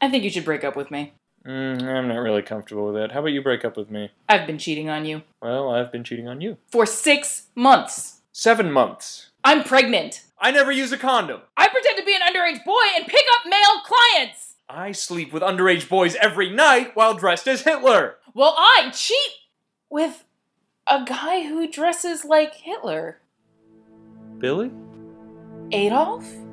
I think you should break up with me. I'm not really comfortable with that. How about you break up with me? I've been cheating on you. Well, I've been cheating on you. For 6 months. 7 months. I'm pregnant. I never use a condom. I pretend to be an underage boy and pick up male clients. I sleep with underage boys every night while dressed as Hitler. Well, I cheat with a guy who dresses like Hitler. Billy? Adolf?